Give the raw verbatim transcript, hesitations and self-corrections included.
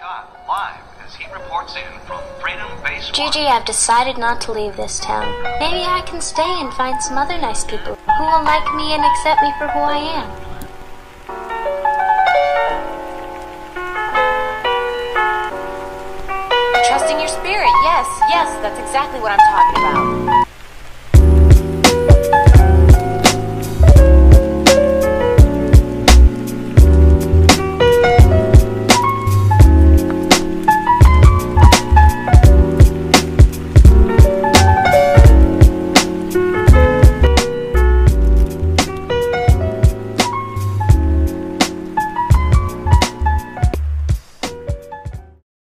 Scott, live as he reports in from Freedom Base one. Gigi, I've decided not to leave this town. Maybe I can stay and find some other nice people who will like me and accept me for who I am. Trusting your spirit, yes, yes, that's exactly what I'm talking about.